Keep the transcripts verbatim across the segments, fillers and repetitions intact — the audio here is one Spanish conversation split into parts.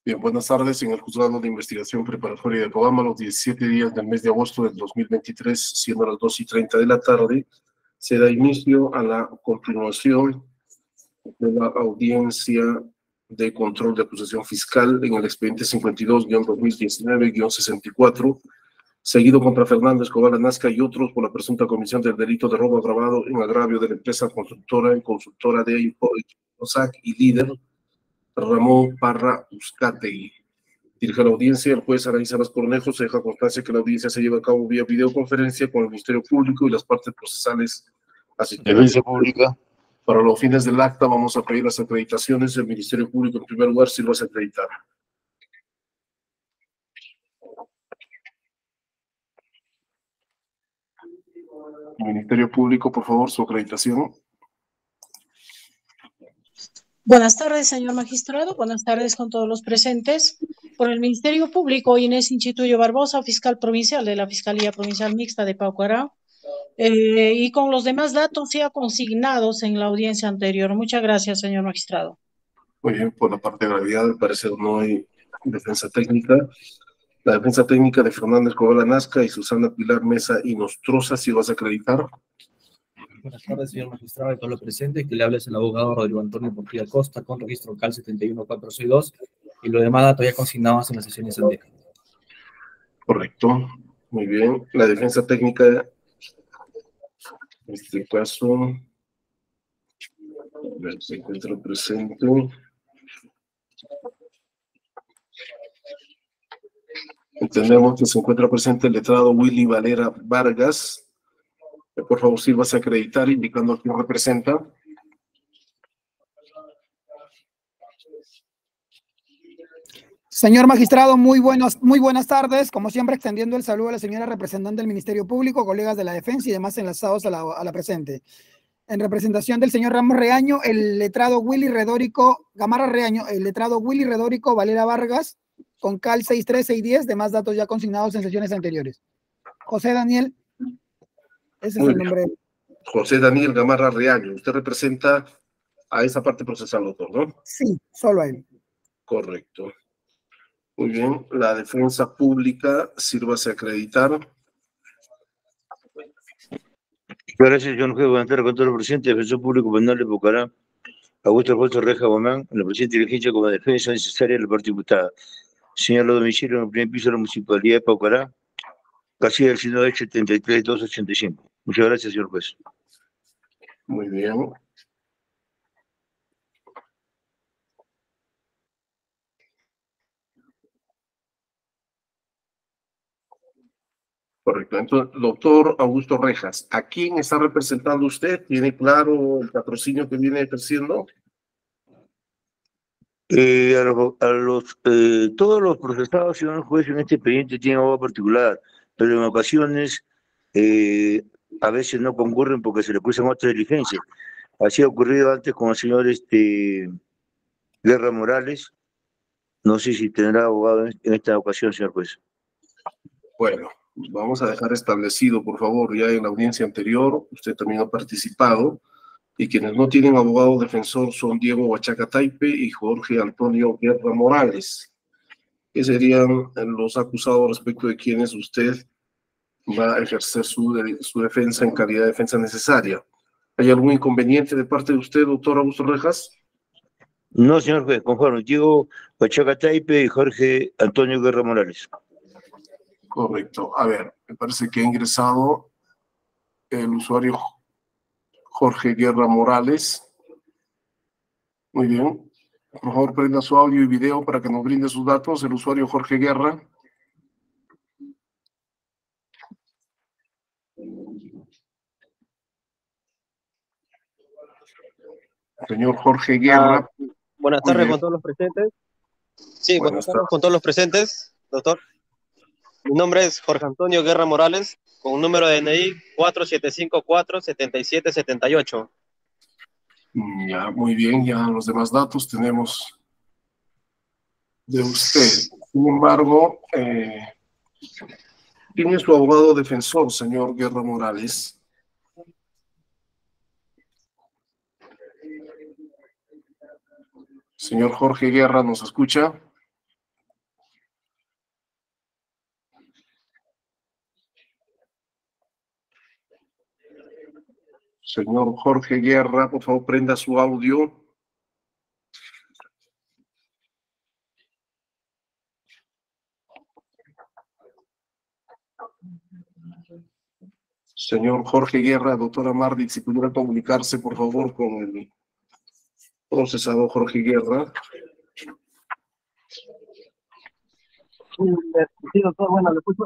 Bien, buenas tardes. En el Juzgado de Investigación Preparatoria de Cobamba, los diecisiete días del mes de agosto del dos mil veintitrés, siendo las dos y treinta de la tarde, se da inicio a la continuación de la audiencia de control de acusación fiscal en el expediente cincuenta y dos guión dos mil diecinueve guión sesenta y cuatro, seguido contra Fernando Escobar Anasca y otros por la presunta comisión del delito de robo agravado en agravio de la empresa constructora y consultora de OSAC y líder Ramón Parra Uzcategui. Dirige la audiencia el juez Araíz Salas Cornejo. Se deja constancia que la audiencia se lleva a cabo vía videoconferencia con el Ministerio Público y las partes procesales asistentes. Defensa pública. Para los fines del acta vamos a pedir las acreditaciones del Ministerio Público. En primer lugar, si lo vas a acreditar. Ministerio Público, por favor, su acreditación. Buenas tardes, señor magistrado. Buenas tardes con todos los presentes. Por el Ministerio Público, Inés Inchituyo Barbosa, fiscal provincial de la Fiscalía Provincial Mixta de Paucará, eh, y con los demás datos ya consignados en la audiencia anterior. Muchas gracias, señor magistrado. Muy bien, por la parte de gravedad, al parecer no hay defensa técnica. La defensa técnica de Fernando Escobar Anasca y Susana Pilar Mesa y Nostroza, si vas a acreditar. Buenas tardes, señor magistrado, y todo lo presente, que le hables al abogado Rodrigo Antonio Portilla Costa, con registro cal setenta y uno cuatro seis dos, y lo demás datos ya consignados en las sesiones anteriores. Correcto, muy bien. La defensa técnica, en este caso, se encuentra presente. Entendemos que se encuentra presente el letrado Willy Valera Vargas. Por favor, si vas a acreditar, indicando a quién representa. Señor magistrado, muy, buenos, muy buenas tardes. Como siempre, extendiendo el saludo a la señora representante del Ministerio Público, colegas de la defensa y demás enlazados a la, a la presente. En representación del señor Ramos Reaño, el letrado Willy Redórico, Gamarra Reaño, el letrado Willy Redórico Valera Vargas, con cal seis tres seis diez, demás datos ya consignados en sesiones anteriores. José Daniel, ese Muy es el bien. nombre. José Daniel Gamarra Reaño. Usted representa a esa parte procesal, doctor, ¿no? Sí, solo a él. Correcto. Muy bien. La defensa pública, sírvase a acreditar. Gracias, señor juez. Buenas tardes con todo el presidente. Defensor Público Penal de Pucará, Augusto Alfonso Reja Bomán, en la presente diligencia como defensa necesaria de la parte imputada. Señalado domicilio en el primer piso de la Municipalidad de Paucará, casilla del Sinodal setenta y tres dos ochenta y cinco. Muchas gracias, señor juez. Muy bien. Correcto. Entonces, doctor Augusto Rejas, ¿a quién está representando usted? ¿Tiene claro el patrocinio que viene ejerciendo? Eh, a los, a los, eh, todos los procesados, señor juez, en este expediente tienen abogado particular, pero en ocasiones eh, a veces no concurren porque se le cruzan otras diligencias. Así ha ocurrido antes con el señor este, Guerra Morales. No sé si tendrá abogado en, en esta ocasión, señor juez. Bueno, vamos a dejar establecido, por favor, ya en la audiencia anterior, usted también ha participado, y quienes no tienen abogado defensor son Diego Huachaca Taipe y Jorge Antonio Guerra Morales, que serían los acusados respecto de quienes usted va a ejercer su, de, su defensa en calidad de defensa necesaria. ¿Hay algún inconveniente de parte de usted, doctor Augusto Rejas? No, señor juez, conforme. Diego Huachaca Taipe y Jorge Antonio Guerra Morales. Correcto. A ver, me parece que ha ingresado el usuario Jorge Guerra Morales. Muy bien. Por favor, prenda su audio y video para que nos brinde sus datos. El usuario Jorge Guerra. Señor Jorge Guerra. Ah, buenas tardes con todos los presentes. Sí, buenas, buenas tardes, tardes con todos los presentes, doctor. Mi nombre es Jorge Antonio Guerra Morales, con un número de D N I cuatro siete cinco cuatro siete siete siete ocho. Ya, muy bien, ya los demás datos tenemos de usted. Sin embargo, eh, ¿quién es su abogado defensor, señor Guerra Morales? Señor Jorge Guerra, ¿nos escucha? Señor Jorge Guerra, por favor, prenda su audio. Señor Jorge Guerra, doctora Mardi, si pudiera comunicarse, por favor, con el procesado Jorge Guerra. Sí, doctor, bueno, ¿le escucho?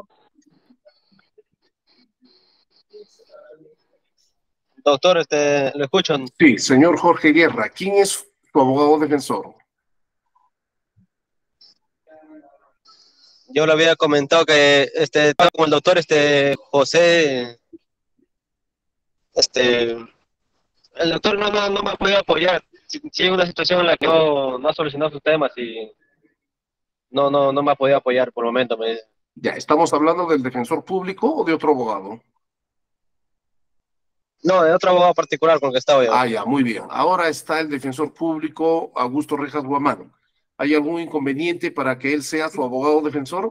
Doctor, este, ¿lo escuchan? Sí, señor Jorge Guerra, ¿quién es tu abogado defensor? Yo le había comentado que este, estaba con el doctor este, José, este, el doctor no, no, no me ha podido apoyar. Si, si hay una situación en la que no, no ha solucionado sus temas y no, no, no me ha podido apoyar por el momento. Me dice. Ya, ¿estamos hablando del defensor público o de otro abogado? No, de otro abogado particular con el que estaba yo. Ah, ya, muy bien. Ahora está el defensor público Augusto Rejas Guamán. ¿Hay algún inconveniente para que él sea su abogado defensor?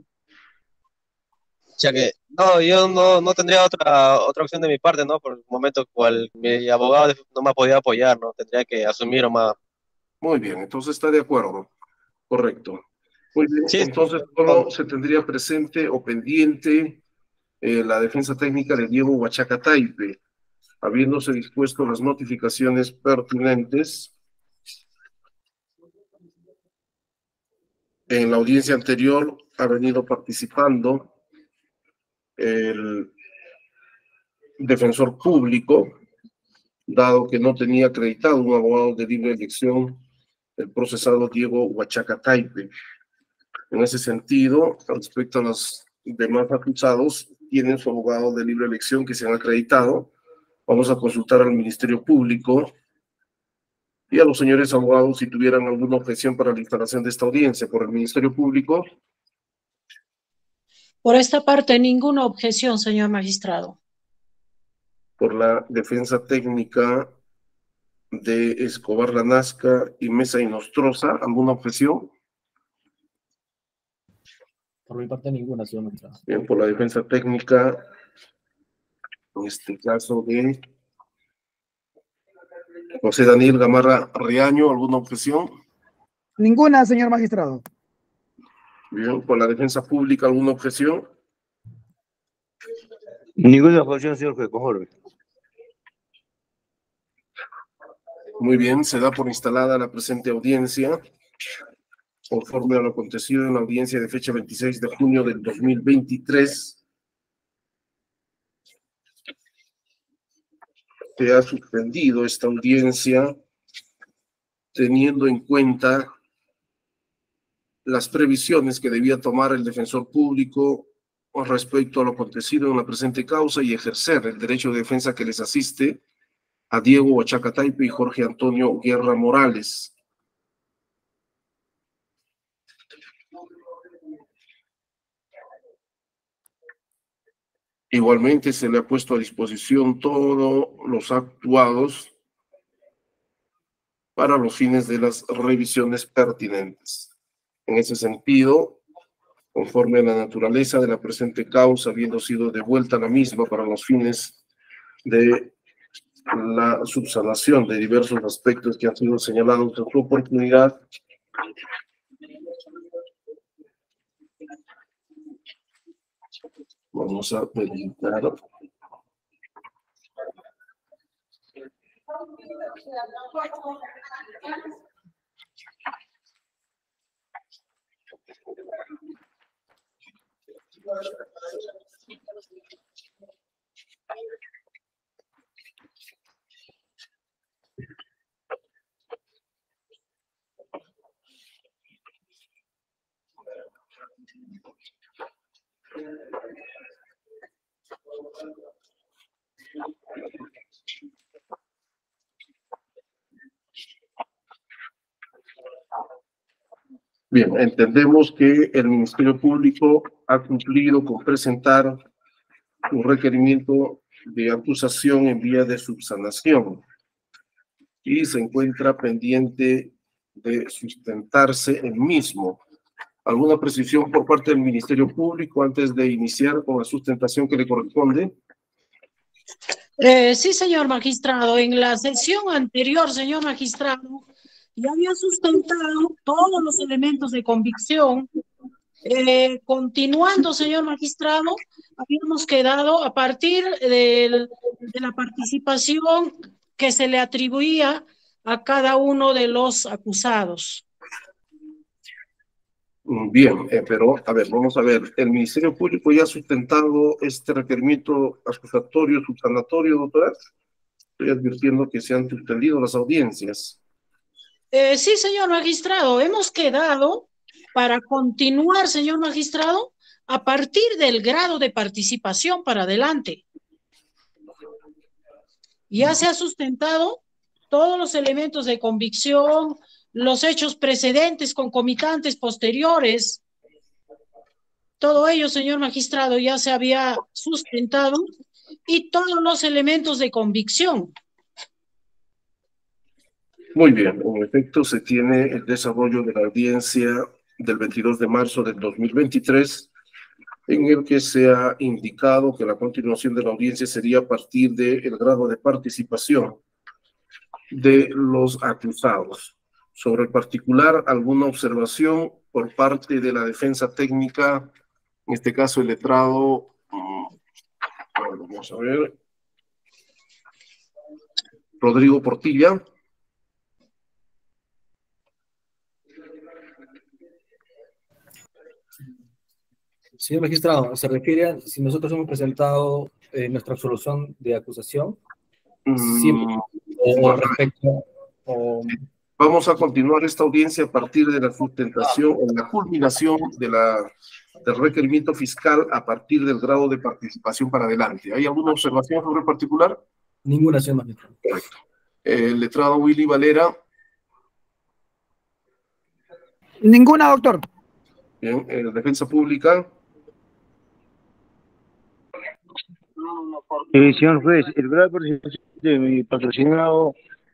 Ya que, no, yo no, no tendría otra, otra opción de mi parte, ¿no? Por el momento cual mi abogado no me ha podido apoyar, ¿no? Tendría que asumir o más. Muy bien, entonces está de acuerdo. Correcto. Muy bien, Sí, entonces solo se tendría presente o pendiente eh, la defensa técnica de Diego Huachaca Taipe, habiéndose dispuesto las notificaciones pertinentes. En la audiencia anterior ha venido participando el defensor público, dado que no tenía acreditado un abogado de libre elección, el procesado Diego Huachaca Taipe. En ese sentido, respecto a los demás acusados, tienen su abogado de libre elección que se han acreditado. Vamos a consultar al Ministerio Público y a los señores abogados si tuvieran alguna objeción para la instalación de esta audiencia por el Ministerio Público. Por esta parte, ninguna objeción, señor magistrado. Por la defensa técnica de Escobar Lanasca y Mesa y Nostroza, ¿alguna objeción? Por mi parte, ninguna, señor magistrado. Bien, por la defensa técnica, en este caso de José Daniel Gamarra Riaño, ¿alguna objeción? Ninguna, señor magistrado. Bien, por la defensa pública, ¿alguna objeción? Ninguna objeción, señor juez, conforme. Muy bien, se da por instalada la presente audiencia, conforme a lo acontecido en la audiencia de fecha veintiséis de junio del dos mil veintitrés. Se ha suspendido esta audiencia teniendo en cuenta las previsiones que debía tomar el defensor público con respecto a lo acontecido en la presente causa y ejercer el derecho de defensa que les asiste a Diego Huachaca Taipe y Jorge Antonio Guerra Morales. Igualmente se le ha puesto a disposición todos los actuados para los fines de las revisiones pertinentes. En ese sentido, conforme a la naturaleza de la presente causa, habiendo sido devuelta la misma para los fines de la subsanación de diversos aspectos que han sido señalados en su oportunidad, vamos a verificar. Bien, entendemos que el Ministerio Público ha cumplido con presentar un requerimiento de acusación en vía de subsanación y se encuentra pendiente de sustentarse el mismo. ¿Alguna precisión por parte del Ministerio Público antes de iniciar con la sustentación que le corresponde? Eh, sí, señor magistrado, en la sesión anterior, señor magistrado, ya había sustentado todos los elementos de convicción. Eh, continuando, señor magistrado, habíamos quedado a partir del- de la participación que se le atribuía a cada uno de los acusados. Bien, eh, pero a ver, vamos a ver. El Ministerio Público ya ha sustentado este requerimiento acusatorio, subsanatorio, doctora. Estoy advirtiendo que se han suspendido las audiencias. Eh, sí, señor magistrado, hemos quedado para continuar, señor magistrado, a partir del grado de participación para adelante. Ya se ha sustentado todos los elementos de convicción, los hechos precedentes, concomitantes, posteriores. Todo ello, señor magistrado, ya se había sustentado y todos los elementos de convicción. Muy bien, en efecto se tiene el desarrollo de la audiencia del veintidós de marzo del dos mil veintitrés, en el que se ha indicado que la continuación de la audiencia sería a partir del grado de participación de los acusados. Sobre el particular, ¿alguna observación por parte de la defensa técnica? En este caso, el letrado, bueno, vamos a ver, Rodrigo Portilla. Señor magistrado, ¿se refiere a si nosotros hemos presentado eh, nuestra absolución de acusación? Sí, Mm, o bueno, respecto, o... Vamos a continuar esta audiencia a partir de la sustentación, en la culminación de la, del requerimiento fiscal a partir del grado de participación para adelante. ¿Hay alguna observación sobre el particular? Ninguna, señor magistrado. Correcto. El letrado Willy Valera. Ninguna, doctor. Bien, eh, defensa pública. Eh, señor juez, el grado de participación de mi patrocinado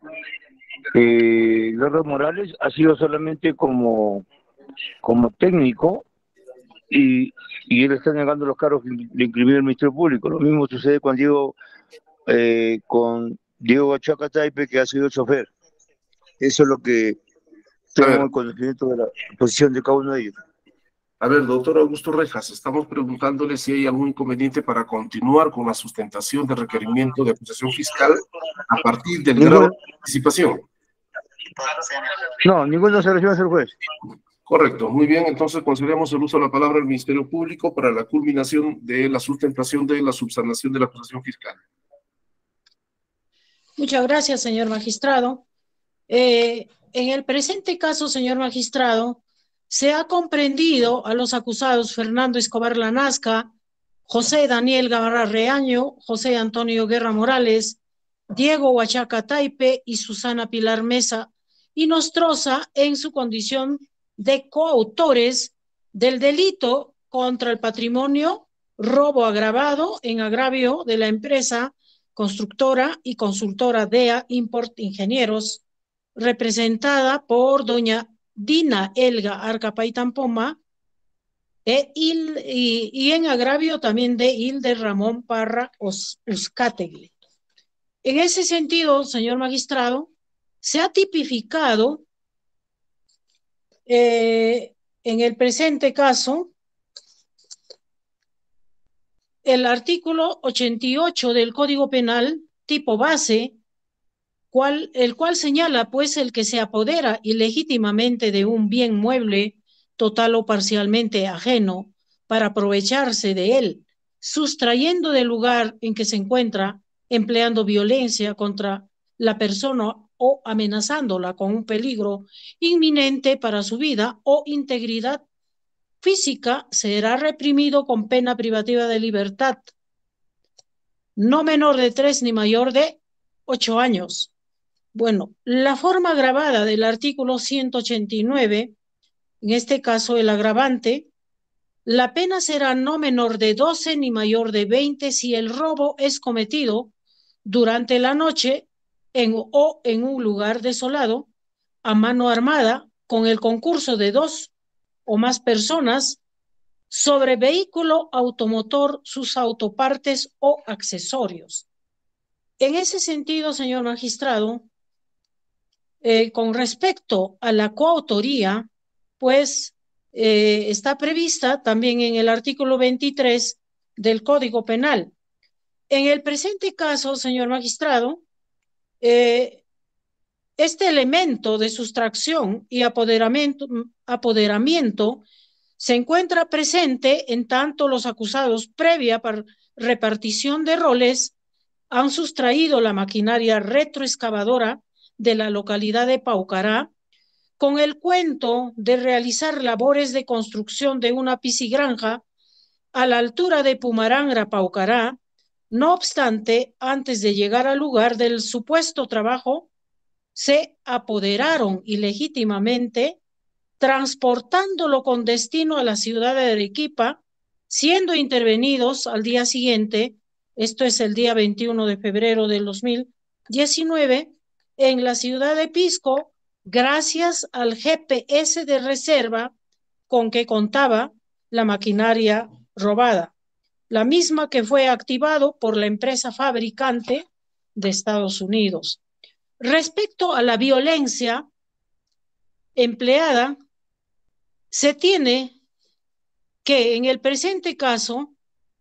eh, Guerra Morales ha sido solamente como, como técnico y, y él está negando los cargos que le inscribió el Ministerio Público. Lo mismo sucede con Diego, eh, con Diego Achaca Taipe, que ha sido chofer. Eso es lo que tengo el conocimiento de la posición de cada uno de ellos. A ver, doctor Augusto Rejas, estamos preguntándole si hay algún inconveniente para continuar con la sustentación del requerimiento de acusación fiscal a partir del grado de participación. No, ninguna observación, señor juez. Correcto, muy bien, entonces concedemos el uso de la palabra al Ministerio Público para la culminación de la sustentación de la subsanación de la acusación fiscal. Muchas gracias, señor magistrado. Eh, en el presente caso, señor magistrado, se ha comprendido a los acusados Fernando Escobar Lanasca, José Daniel Gamarra Reaño, José Antonio Guerra Morales, Diego Huachaca Taipe y Susana Pilar Mesa y Nostroza en su condición de coautores del delito contra el patrimonio, robo agravado en agravio de la empresa constructora y consultora D E A Import Ingenieros, representada por doña Dina Elga Arcapay-Tampoma, e Il, y, y en agravio también de Hilde Ramón Parra Uzcategui. En ese sentido, señor magistrado, se ha tipificado eh, en el presente caso el artículo ochenta y ocho del Código Penal, tipo base, cual, el cual señala, pues, el que se apodera ilegítimamente de un bien mueble, total o parcialmente ajeno, para aprovecharse de él, sustrayendo del lugar en que se encuentra, empleando violencia contra la persona o amenazándola con un peligro inminente para su vida o integridad física, será reprimido con pena privativa de libertad, no menor de tres ni mayor de ocho años. Bueno, la forma agravada del artículo ciento ochenta y nueve, en este caso el agravante, la pena será no menor de doce ni mayor de veinte si el robo es cometido durante la noche en, o en un lugar desolado, a mano armada, con el concurso de dos o más personas, sobre vehículo automotor, sus autopartes o accesorios. En ese sentido, señor magistrado, eh, con respecto a la coautoría, pues eh, está prevista también en el artículo veintitrés del Código Penal. En el presente caso, señor magistrado, eh, este elemento de sustracción y apoderamiento, apoderamiento se encuentra presente en tanto los acusados, previa repartición de roles, han sustraído la maquinaria retroexcavadora de la localidad de Paucará con el cuento de realizar labores de construcción de una piscigranja a la altura de Pumarangra, Paucará. No obstante, antes de llegar al lugar del supuesto trabajo, se apoderaron ilegítimamente, transportándolo con destino a la ciudad de Arequipa, siendo intervenidos al día siguiente, esto es el día veintiuno de febrero del dos mil diecinueve, en la ciudad de Pisco, gracias al G P S de reserva con que contaba la maquinaria robada, la misma que fue activado por la empresa fabricante de Estados Unidos. Respecto a la violencia empleada, se tiene que en el presente caso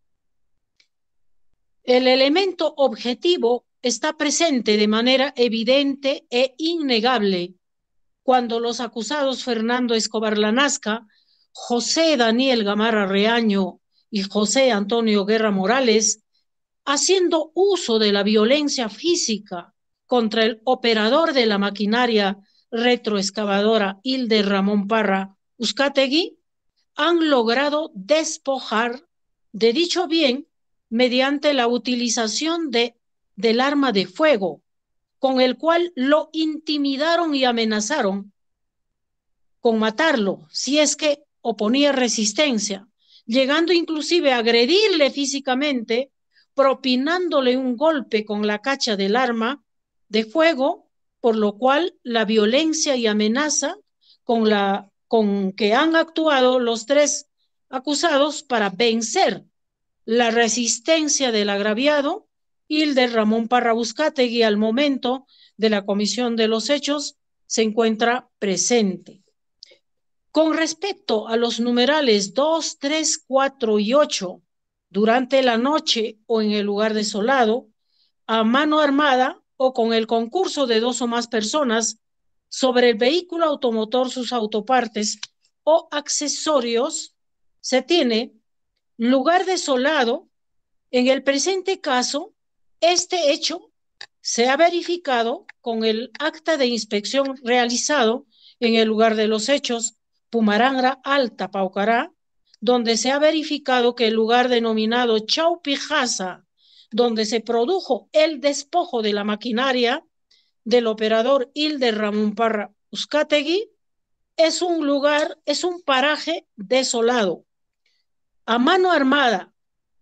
el elemento objetivo está presente de manera evidente e innegable cuando los acusados Fernando Escobar Lanasca, José Daniel Gamarra Reaño y José Antonio Guerra Morales, haciendo uso de la violencia física contra el operador de la maquinaria retroexcavadora Hilde Ramón Parra Uzcategui, han logrado despojar de dicho bien mediante la utilización de, del arma de fuego, con el cual lo intimidaron y amenazaron con matarlo si es que oponía resistencia, llegando inclusive a agredirle físicamente, propinándole un golpe con la cacha del arma de fuego, por lo cual la violencia y amenaza con, la, con que han actuado los tres acusados para vencer la resistencia del agraviado Hilde Ramón Parra Uzcategui al momento de la comisión de los hechos se encuentra presente. Con respecto a los numerales dos, tres, cuatro y ocho, durante la noche o en el lugar desolado, a mano armada o con el concurso de dos o más personas sobre el vehículo automotor, sus autopartes o accesorios, se tiene lugar desolado. En el presente caso, este hecho se ha verificado con el acta de inspección realizado en el lugar de los hechos, Pumarangra Alta, Paucará, donde se ha verificado que el lugar denominado Chaupijasa, donde se produjo el despojo de la maquinaria del operador Hilde Ramón Parra Uzcategui, es un lugar, es un paraje desolado. A mano armada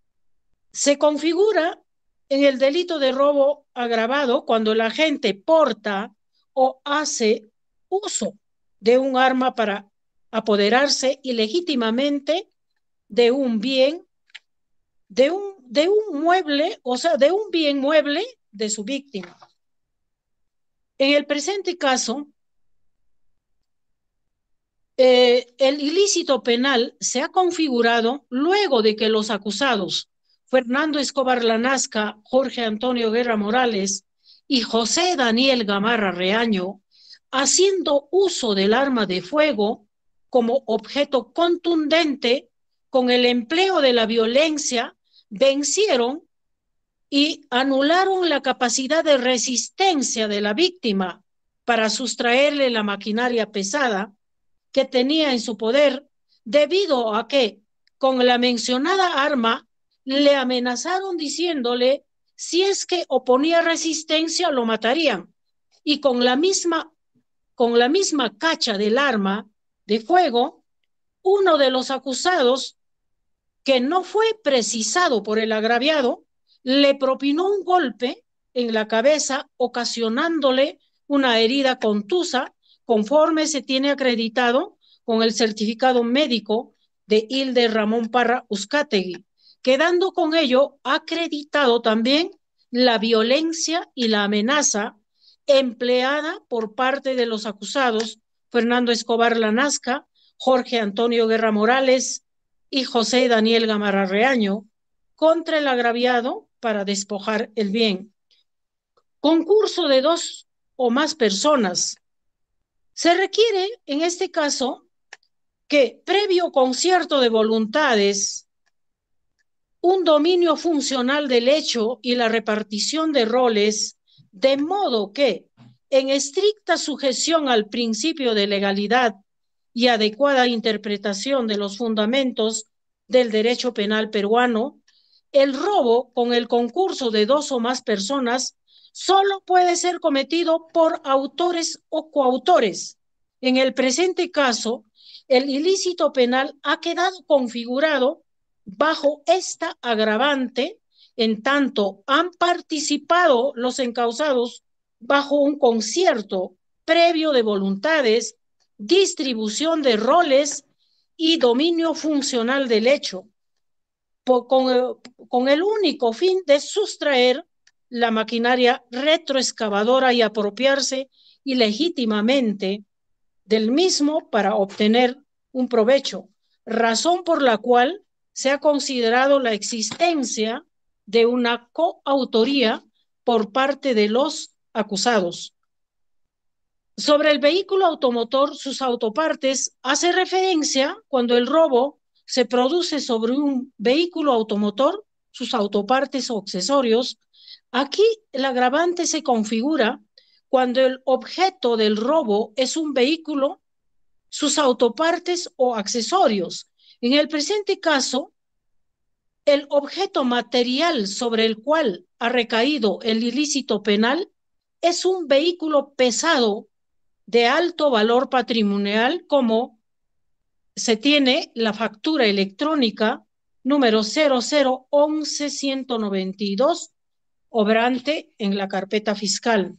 se configura en el delito de robo agravado cuando la gente porta o hace uso de un arma para apoderarse ilegítimamente de un bien, de un, de un mueble, o sea, de un bien mueble de su víctima. En el presente caso, eh, el ilícito penal se ha configurado luego de que los acusados Fernando Escobar Lanasca, Jorge Antonio Guerra Morales y José Daniel Gamarra Reaño, haciendo uso del arma de fuego como objeto contundente con el empleo de la violencia, vencieron y anularon la capacidad de resistencia de la víctima para sustraerle la maquinaria pesada que tenía en su poder, debido a que con la mencionada arma le amenazaron diciéndole si es que oponía resistencia lo matarían, y con la misma, con la misma cacha del arma de fuego, uno de los acusados, que no fue precisado por el agraviado, le propinó un golpe en la cabeza, ocasionándole una herida contusa, conforme se tiene acreditado con el certificado médico de Hilde Ramón Parra Uzcategui, quedando con ello acreditado también la violencia y la amenaza empleada por parte de los acusados Fernando Escobar Lanasca, Jorge Antonio Guerra Morales y José Daniel Gamarra Reaño contra el agraviado para despojar el bien. Concurso de dos o más personas. Se requiere, en este caso, que previo concierto de voluntades, un dominio funcional del hecho y la repartición de roles, de modo que, en estricta sujeción al principio de legalidad y adecuada interpretación de los fundamentos del derecho penal peruano, el robo con el concurso de dos o más personas solo puede ser cometido por autores o coautores. En el presente caso, el ilícito penal ha quedado configurado bajo esta agravante, en tanto han participado los encausados bajo un concierto previo de voluntades, distribución de roles y dominio funcional del hecho, por, con, con el único fin de sustraer la maquinaria retroexcavadora y apropiarse ilegítimamente del mismo para obtener un provecho, razón por la cual se ha considerado la existencia de una coautoría por parte de los acusados. Sobre el vehículo automotor, sus autopartes, hace referencia cuando el robo se produce sobre un vehículo automotor, sus autopartes o accesorios. Aquí el agravante se configura cuando el objeto del robo es un vehículo, sus autopartes o accesorios. En el presente caso, el objeto material sobre el cual ha recaído el ilícito penal es un vehículo pesado de alto valor patrimonial, como se tiene la factura electrónica número cero cero once ciento noventa y dos, obrante en la carpeta fiscal.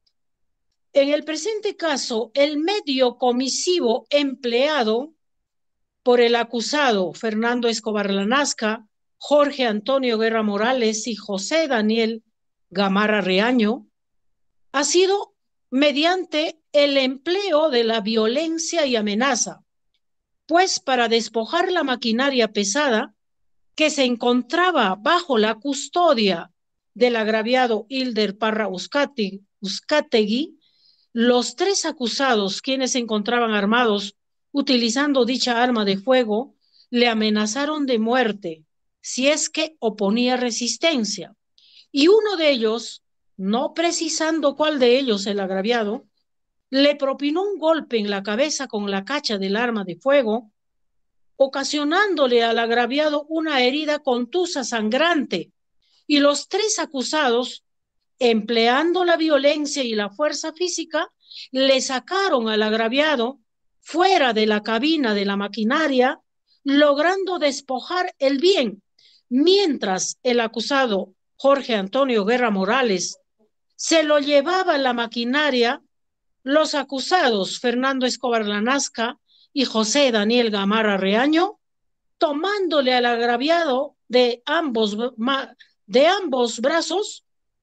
En el presente caso, el medio comisivo empleado por el acusado Fernando Escobar Lanasca, Jorge Antonio Guerra Morales y José Daniel Gamarra Reaño ha sido mediante el empleo de la violencia y amenaza, pues para despojar la maquinaria pesada que se encontraba bajo la custodia del agraviado Hilder Parra Uzcategui, los tres acusados, quienes se encontraban armados utilizando dicha arma de fuego, le amenazaron de muerte si es que oponía resistencia. Y uno de ellos, no precisando cuál de ellos el agraviado, le propinó un golpe en la cabeza con la cacha del arma de fuego, ocasionándole al agraviado una herida contusa sangrante, y los tres acusados, empleando la violencia y la fuerza física, le sacaron al agraviado fuera de la cabina de la maquinaria, logrando despojar el bien, mientras el acusado Jorge Antonio Guerra Morales se lo llevaba en la maquinaria. Los acusados Fernando Escobar Lanasca y José Daniel Gamarra Reaño, tomándole al agraviado de ambos, de ambos brazos,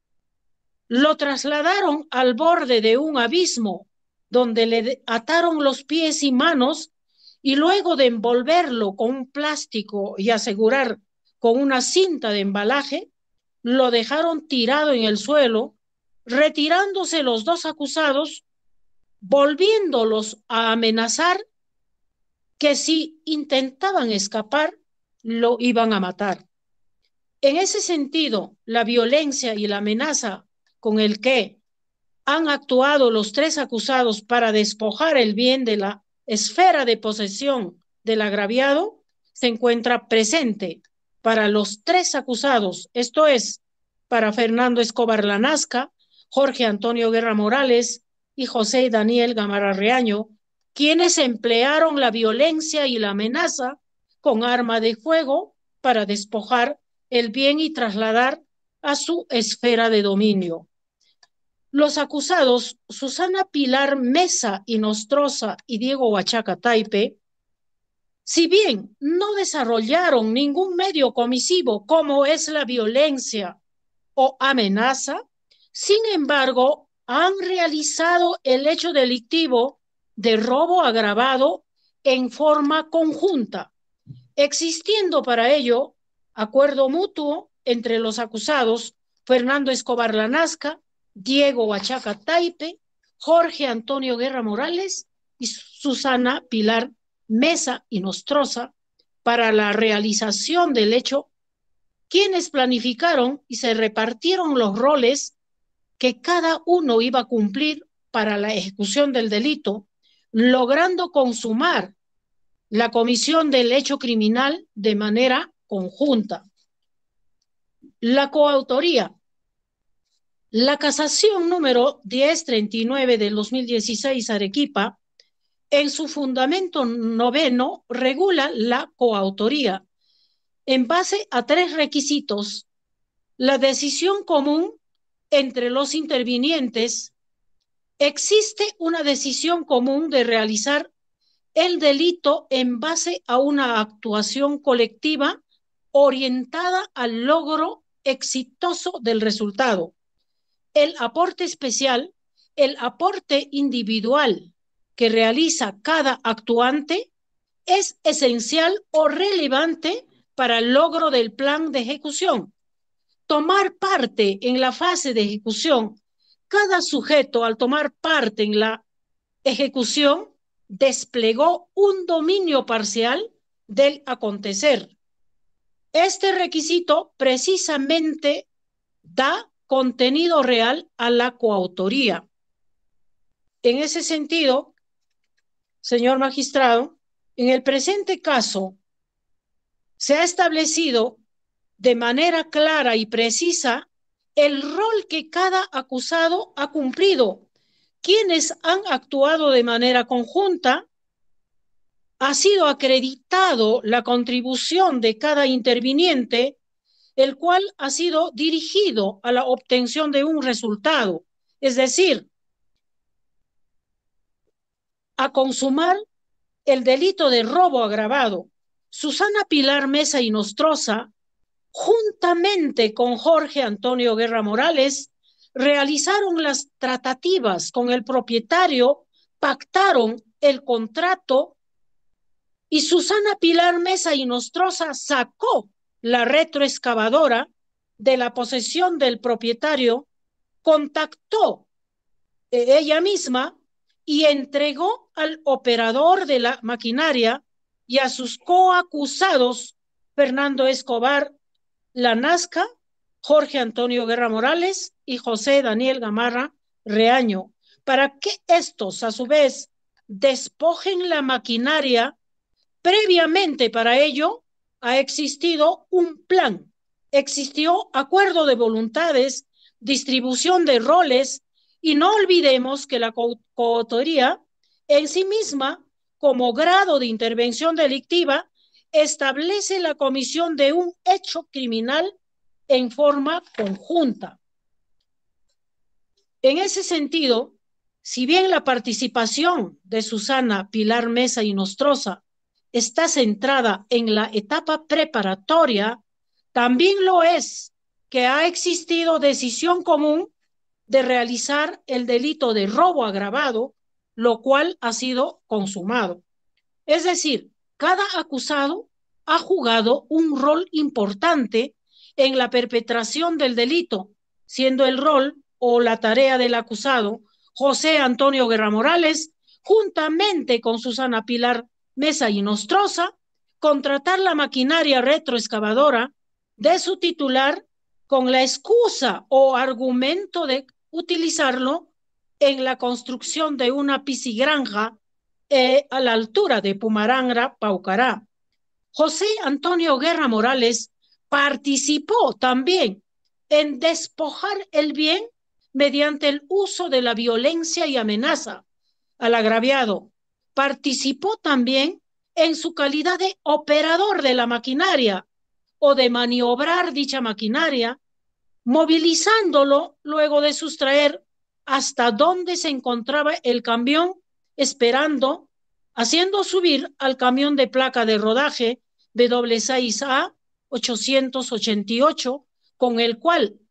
lo trasladaron al borde de un abismo, donde le ataron los pies y manos, y luego de envolverlo con un plástico y asegurar con una cinta de embalaje, lo dejaron tirado en el suelo, retirándose los dos acusados, volviéndolos a amenazar que si intentaban escapar, lo iban a matar. En ese sentido, la violencia y la amenaza con el que han actuado los tres acusados para despojar el bien de la esfera de posesión del agraviado se encuentra presente para los tres acusados, esto es, para Fernando Escobar Lanasca, Jorge Antonio Guerra Morales y José Daniel Gamarra Reaño, quienes emplearon la violencia y la amenaza con arma de fuego para despojar el bien y trasladar a su esfera de dominio. Los acusados Susana Pilar Mesa y Nostroza y Diego Huachaca Taipe, si bien no desarrollaron ningún medio comisivo como es la violencia o amenaza, sin embargo, han realizado el hecho delictivo de robo agravado en forma conjunta, existiendo para ello acuerdo mutuo entre los acusados Fernando Escobar Lanasca, Diego Huachaca Taipe, Jorge Antonio Guerra Morales y Susana Pilar Mesa y Nostroza para la realización del hecho, quienes planificaron y se repartieron los roles que cada uno iba a cumplir para la ejecución del delito, logrando consumar la comisión del hecho criminal de manera conjunta. La coautoría. La casación número diez treinta y nueve del dos mil dieciséis Arequipa, en su fundamento noveno, regula la coautoría en base a tres requisitos: la decisión común entre los intervinientes, existe una decisión común de realizar el delito en base a una actuación colectiva orientada al logro exitoso del resultado. El aporte especial, el aporte individual que realiza cada actuante es esencial o relevante para el logro del plan de ejecución. Tomar parte en la fase de ejecución. Cada sujeto, al tomar parte en la ejecución, desplegó un dominio parcial del acontecer. Este requisito precisamente da contenido real a la coautoría. En ese sentido, señor magistrado, en el presente caso se ha establecido de manera clara y precisa el rol que cada acusado ha cumplido, quienes han actuado de manera conjunta. Ha sido acreditado la contribución de cada interviniente, el cual ha sido dirigido a la obtención de un resultado, es decir, a consumar el delito de robo agravado. Susana Pilar Mesa y Nostroza, juntamente con Jorge Antonio Guerra Morales, realizaron las tratativas con el propietario, pactaron el contrato y Susana Pilar Mesa y Nostroza sacó la retroexcavadora de la posesión del propietario, contactó eh, ella misma y entregó al operador de la maquinaria y a sus coacusados Fernando Escobar Lanasca, Jorge Antonio Guerra Morales y José Daniel Gamarra Reaño, para que estos a su vez despojen la maquinaria. Previamente para ello ha existido un plan, existió acuerdo de voluntades, distribución de roles, y no olvidemos que la co coautoría en sí misma, como grado de intervención delictiva, establece la comisión de un hecho criminal en forma conjunta. En ese sentido, si bien la participación de Susana Pilar Mesa y Nostroza está centrada en la etapa preparatoria, también lo es que ha existido decisión común de realizar el delito de robo agravado, lo cual ha sido consumado. Es decir, cada acusado ha jugado un rol importante en la perpetración del delito, siendo el rol o la tarea del acusado José Antonio Guerra Morales, juntamente con Susana Pilar Mesa y Nostroza, contratar la maquinaria retroexcavadora de su titular con la excusa o argumento de utilizarlo en la construcción de una piscigranja eh, a la altura de Pumarangra, Paucará. José Antonio Guerra Morales participó también en despojar el bien mediante el uso de la violencia y amenaza al agraviado. Participó también en su calidad de operador de la maquinaria o de maniobrar dicha maquinaria, movilizándolo luego de sustraer hasta donde se encontraba el camión, esperando, haciendo subir al camión de placa de rodaje W seis A ochocientos ochenta y ocho, con el cual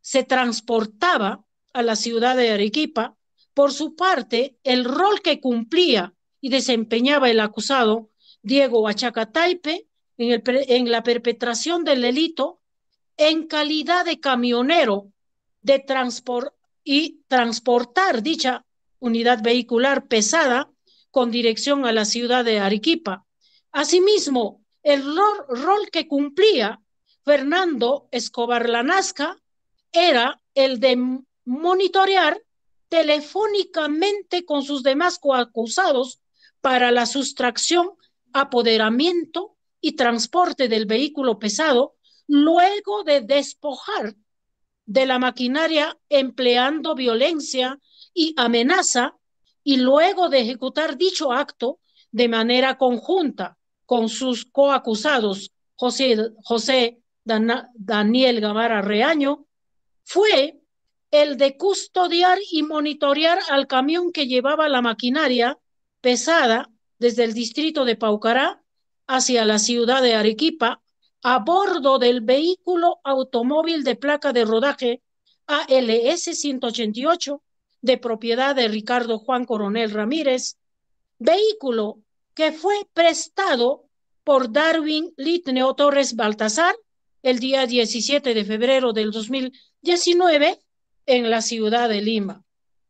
se transportaba a la ciudad de Arequipa. Por su parte, el rol que cumplía y desempeñaba el acusado Diego Huachaca Taipe en, el, en la perpetración del delito en calidad de camionero de transport y transportar dicha unidad vehicular pesada con dirección a la ciudad de Arequipa. Asimismo, el rol, rol que cumplía Fernando Escobar Lanasca era el de monitorear telefónicamente con sus demás coacusados para la sustracción, apoderamiento y transporte del vehículo pesado, luego de despojar de la maquinaria empleando violencia y amenaza, y luego de ejecutar dicho acto de manera conjunta con sus coacusados José, José Dan, Daniel Gamarra Reaño, fue el de custodiar y monitorear al camión que llevaba la maquinaria pesada desde el distrito de Paucará hacia la ciudad de Arequipa a bordo del vehículo automóvil de placa de rodaje A L S ciento ochenta y ocho de propiedad de Ricardo Juan Coronel Ramírez, vehículo que fue prestado por Darwin Litneo Torres Baltasar el día diecisiete de febrero del dos mil diecinueve en la ciudad de Lima.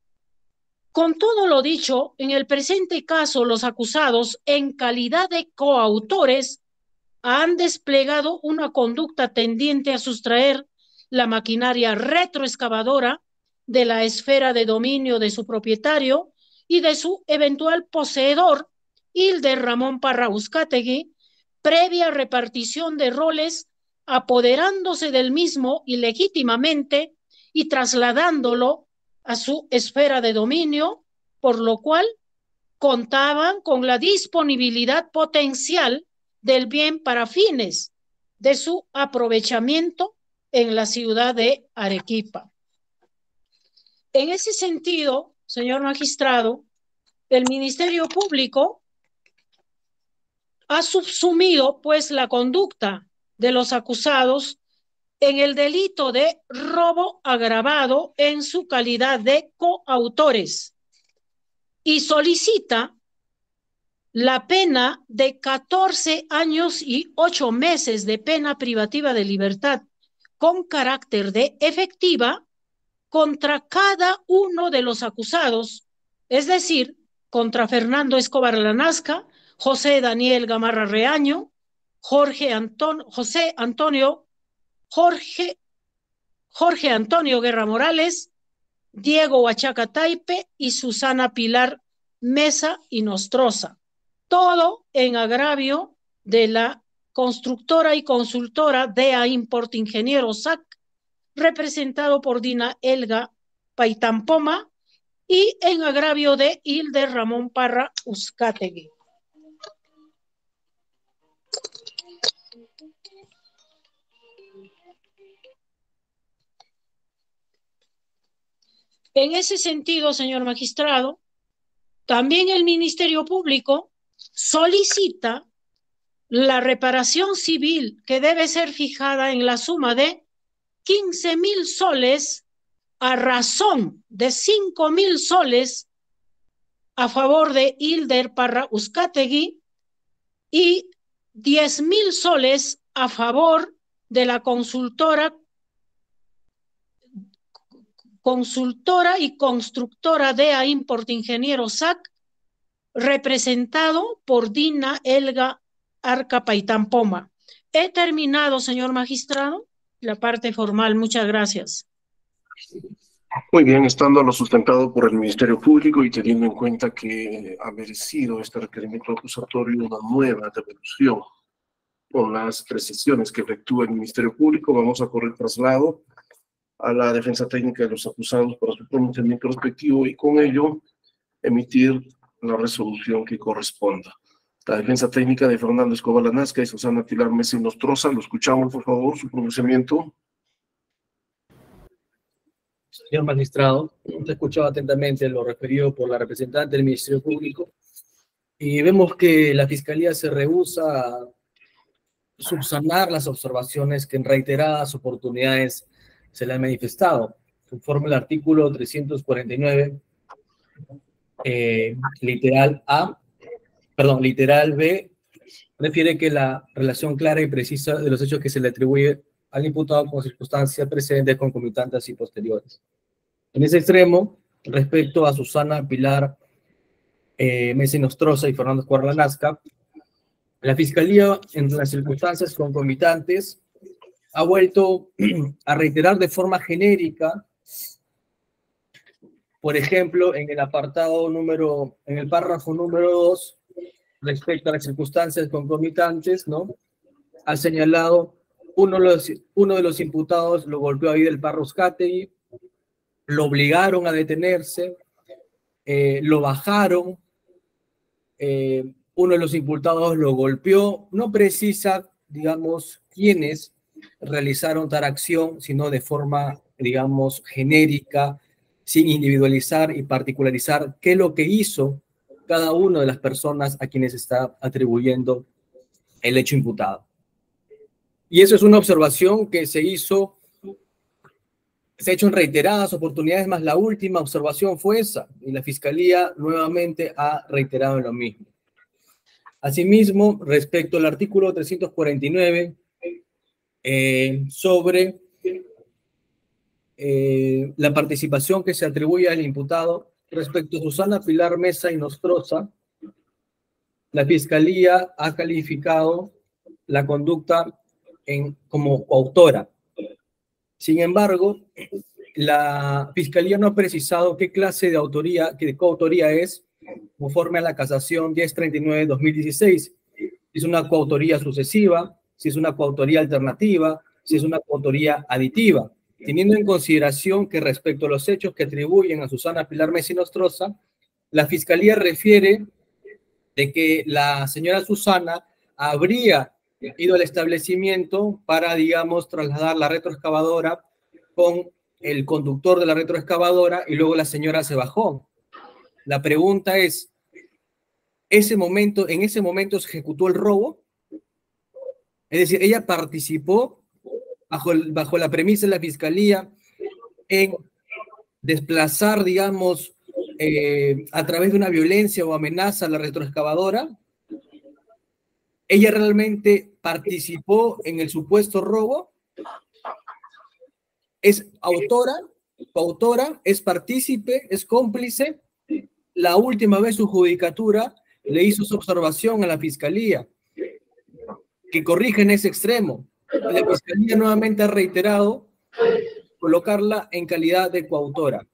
Con todo lo dicho, en el presente caso, los acusados, en calidad de coautores, han desplegado una conducta tendiente a sustraer la maquinaria retroexcavadora de la esfera de dominio de su propietario y de su eventual poseedor, Hilder Ramón Parra Uzcategui, previa repartición de roles, apoderándose del mismo ilegítimamente y trasladándolo a su esfera de dominio, por lo cual contaban con la disponibilidad potencial del bien para fines de su aprovechamiento en la ciudad de Arequipa. En ese sentido, señor magistrado, el Ministerio Público ha subsumido pues la conducta de los acusados en el delito de robo agravado en su calidad de coautores y solicita la pena de catorce años y ocho meses de pena privativa de libertad con carácter de efectiva contra cada uno de los acusados, es decir, contra Fernando Escobar Lanasca, José Daniel Gamarra Reaño, Jorge Anton, José Antonio Jorge, Jorge Antonio Guerra Morales, Diego Huachaca Taipe y Susana Pilar Mesa y Nostroza. Todo en agravio de la constructora y consultora D A Import Ingeniero S A C, representado por Dina Elga Paitampoma, y en agravio de Hilder Ramón Parra Uzcategui. En ese sentido, señor magistrado, también el Ministerio Público solicita la reparación civil que debe ser fijada en la suma de quince mil soles a razón de cinco mil soles a favor de Hilder Parra Uzcategui y diez mil soles a favor de la consultora consultora y constructora D A Import Ingeniero S A C, representado por Dina Elga Arca Paitampoma. He terminado, señor magistrado, la parte formal. Muchas gracias. Muy bien, estando lo sustentado por el Ministerio Público y teniendo en cuenta que ha merecido este requerimiento acusatorio una nueva devolución con las precisiones que efectúa el Ministerio Público, vamos a correr traslado a la defensa técnica de los acusados para su pronunciamiento respectivo y con ello emitir la resolución que corresponda. La defensa técnica de Fernando Escobar Lanasca y Susana Pilar Mesa y Nostroza, lo escuchamos, por favor, su pronunciamiento. Señor magistrado, he escuchado atentamente lo referido por la representante del Ministerio Público y vemos que la Fiscalía se rehúsa a subsanar las observaciones que en reiteradas oportunidades se le ha manifestado. Conforme el artículo trescientos cuarenta y nueve, eh, literal A, perdón, literal B, refiere que la relación clara y precisa de los hechos que se le atribuye al imputado con circunstancias precedentes, concomitantes y posteriores. En ese extremo, respecto a Susana Pilar eh, Mesa Nostroza y Fernando Escobar Lanasca, la Fiscalía, en las circunstancias concomitantes, ha vuelto a reiterar de forma genérica, por ejemplo, en el apartado número, en el párrafo número dos, respecto a las circunstancias concomitantes, ¿no? Ha señalado, uno de los, uno de los imputados lo golpeó a Vidal Parra Uzcategui, lo obligaron a detenerse, eh, lo bajaron, eh, uno de los imputados lo golpeó, no precisa, digamos, quiénes realizaron tal acción, sino de forma, digamos, genérica, sin individualizar y particularizar qué es lo que hizo cada una de las personas a quienes está atribuyendo el hecho imputado. Y eso es una observación que se hizo, se ha hecho en reiteradas oportunidades, más la última observación fue esa, y la Fiscalía nuevamente ha reiterado lo mismo. Asimismo, respecto al artículo trescientos cuarenta y nueve, eh, sobre eh, la participación que se atribuye al imputado, respecto a Susana Pilar Mesa y Nostroza, la Fiscalía ha calificado la conducta en, como coautora. Sin embargo, la Fiscalía no ha precisado qué clase de autoría, qué de coautoría es, conforme a la casación diez treinta y nueve de dos mil dieciséis. Si es una coautoría sucesiva, si es una coautoría alternativa, si es una coautoría aditiva, teniendo en consideración que respecto a los hechos que atribuyen a Susana Pilar Mesa y Nostroza, la Fiscalía refiere de que la señora Susana habría ido al establecimiento para, digamos, trasladar la retroexcavadora con el conductor de la retroexcavadora y luego la señora se bajó. La pregunta es, ¿ese momento, en ese momento se ejecutó el robo? Es decir, ella participó bajo, el, bajo la premisa de la Fiscalía en desplazar, digamos, eh, a través de una violencia o amenaza a la retroexcavadora. ¿Ella realmente participó en el supuesto robo? ¿Es autora? ¿Coautora? ¿Es partícipe? ¿Es cómplice? La última vez su judicatura le hizo su observación a la Fiscalía, que corrige en ese extremo. La Fiscalía nuevamente ha reiterado colocarla en calidad de coautora.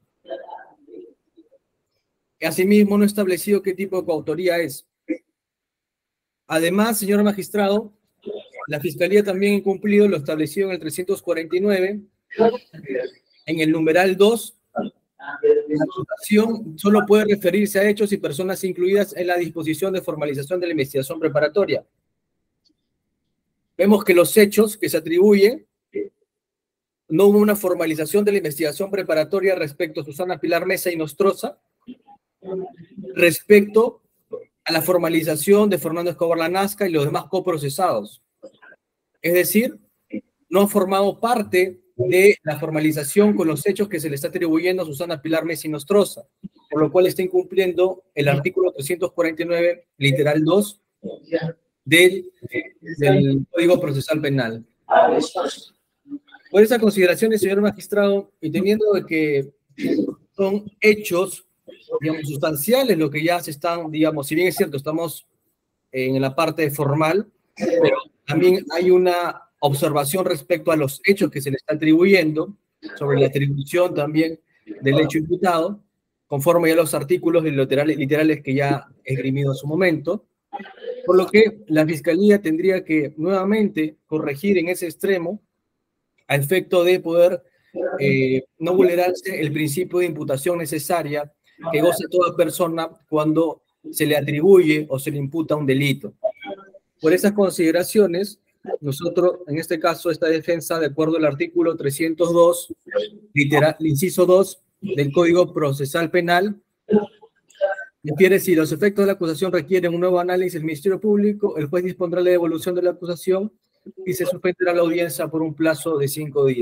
Asimismo, no ha establecido qué tipo de coautoría es. Además, señor magistrado, la Fiscalía también ha incumplido lo establecido en el trescientos cuarenta y nueve, en el numeral dos. La acusación solo puede referirse a hechos y personas incluidas en la disposición de formalización de la investigación preparatoria. Vemos que los hechos que se atribuyen, no hubo una formalización de la investigación preparatoria respecto a Susana Pilar Mesa y Nostroza, respecto a la formalización de Fernando Escobar Lanasca y los demás coprocesados. Es decir, no ha formado parte de la formalización con los hechos que se le está atribuyendo a Susana Pilar Mesa y Nostroza, por lo cual está incumpliendo el artículo trescientos cuarenta y nueve, literal dos, del, del Código Procesal Penal. Por esas consideraciones, señor magistrado, y teniendo de que son hechos, digamos, sustanciales, lo que ya se están, digamos, si bien es cierto, estamos en la parte formal, pero también hay una observación respecto a los hechos que se le está atribuyendo, sobre la atribución también del hecho imputado, conforme a los artículos literales, literales que ya he esgrimido en su momento, por lo que la Fiscalía tendría que nuevamente corregir en ese extremo a efecto de poder eh, no vulnerarse el principio de imputación necesaria que goza toda persona cuando se le atribuye o se le imputa un delito. Por esas consideraciones, nosotros, en este caso, esta defensa, de acuerdo al artículo trescientos dos, literal, inciso dos del Código Procesal Penal, refiere si los efectos de la acusación requieren un nuevo análisis del Ministerio Público, el juez dispondrá la devolución de la acusación y se suspenderá la audiencia por un plazo de cinco días.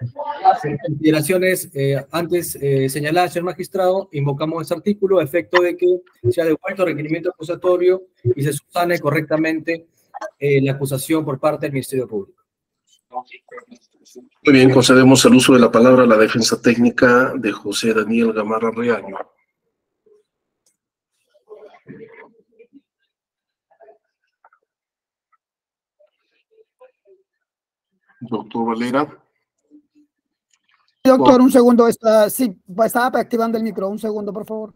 Consideraciones eh, antes eh, señaladas, señor magistrado, invocamos este artículo a efecto de que sea devuelto el requerimiento acusatorio y se subsane correctamente eh, la acusación por parte del Ministerio Público. Muy bien, concedemos el uso de la palabra a la defensa técnica de José Daniel Gamarra Reaño. Doctor Valera. Doctor, un segundo, está, sí, estaba activando el micro, un segundo, por favor.